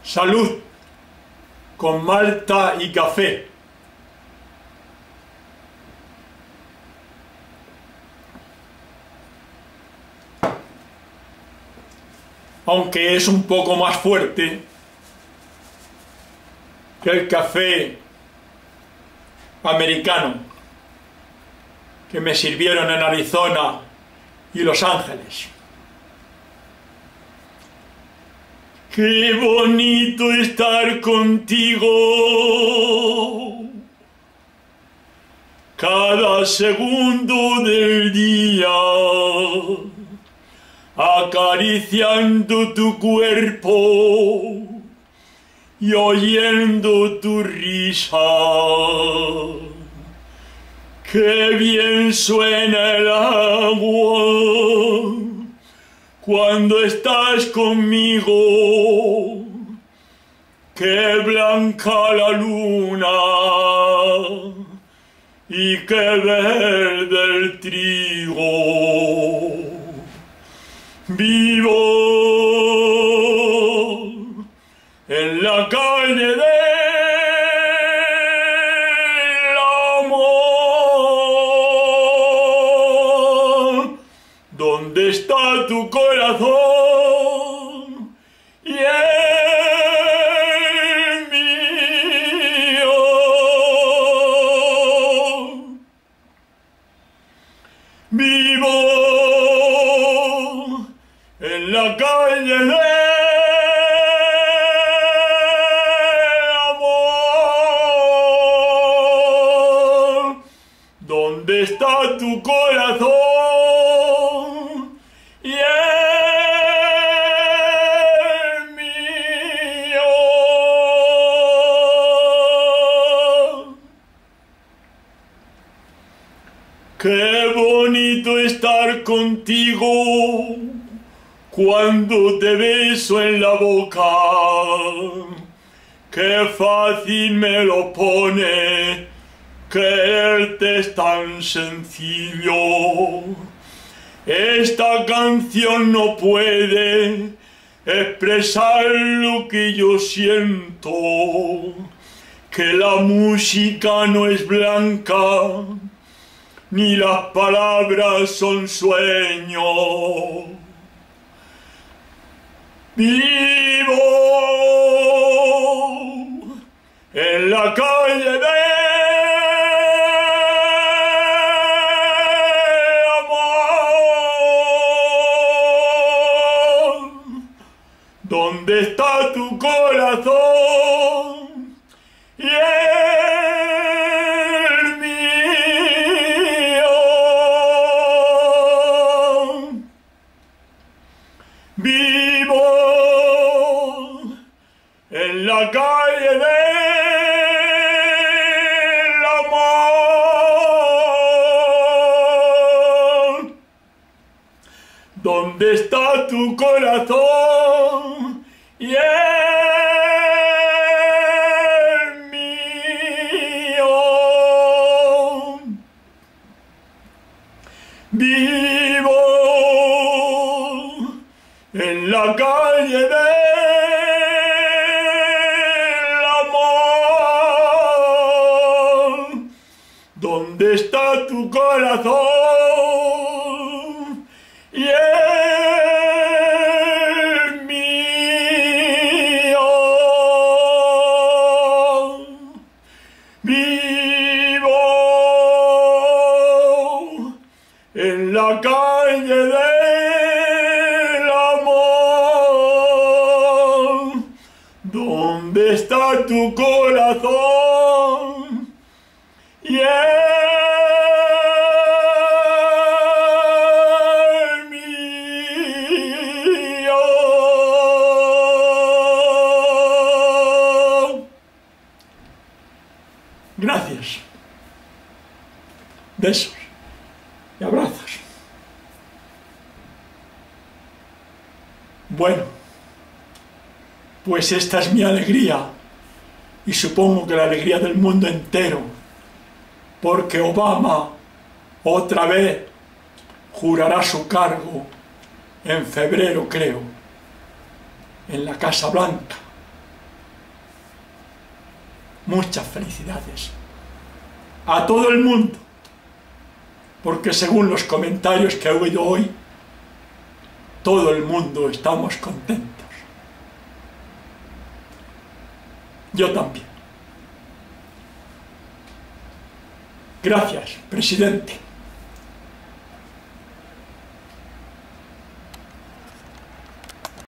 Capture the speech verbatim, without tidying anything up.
Salud, con malta y café. Aunque es un poco más fuerte que el café americano que me sirvieron en Arizona y Los Ángeles. Qué bonito estar contigo cada segundo del día, acariciando tu cuerpo y oyendo tu risa. Qué bien suena el agua cuando estás conmigo, qué blanca la luna y qué verde el trigo. Vivo en la calle del amor, donde está tu corazón y el mío. Vivo en la calle del amor, donde está tu corazón y el mío. Qué bonito estar contigo cuando te beso en la boca, qué fácil me lo pone, quererte es tan sencillo. Esta canción no puede expresar lo que yo siento, que la música no es blanca, ni las palabras son sueños. Vivo en la calle del amor, donde está tu corazón y el mío. Vivo en la calle del amor, donde está tu corazón y el mío. Vivo en la calle del amor, donde está tu corazón y el mío. Vivo en la calle del amor, donde está tu corazón y el mío. Gracias. Besos y abrazos. Bueno, pues esta es mi alegría y supongo que la alegría del mundo entero, porque Obama otra vez jurará su cargo en febrero, creo, en la Casa Blanca. muchas felicidades a todo el mundo, porque según los comentarios que he oído hoy, todo el mundo estamos contentos. Yo también. Gracias, presidente.